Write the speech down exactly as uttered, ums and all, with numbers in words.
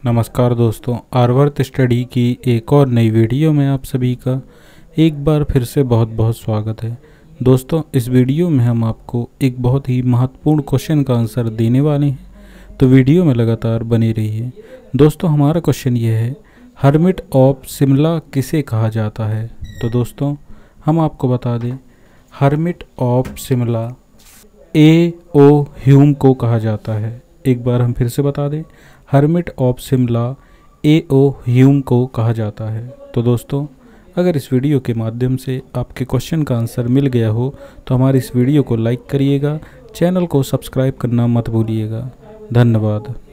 नमस्कार दोस्तों, आर्यवर्त स्टडी की एक और नई वीडियो में आप सभी का एक बार फिर से बहुत बहुत स्वागत है। दोस्तों, इस वीडियो में हम आपको एक बहुत ही महत्वपूर्ण क्वेश्चन का आंसर देने वाले हैं, तो वीडियो में लगातार बने रहिए। दोस्तों, हमारा क्वेश्चन ये है, हर्मिट ऑफ शिमला किसे कहा जाता है? तो दोस्तों, हम आपको बता दें, hermit of Shimla A O Hume को कहा जाता है। एक बार हम फिर से बता दें, hermit of Shimla A O Hume को कहा जाता है। तो दोस्तों, अगर इस वीडियो के माध्यम से आपके क्वेश्चन का आंसर मिल गया हो तो हमारी इस वीडियो को लाइक करिएगा, चैनल को सब्सक्राइब करना मत भूलिएगा। धन्यवाद।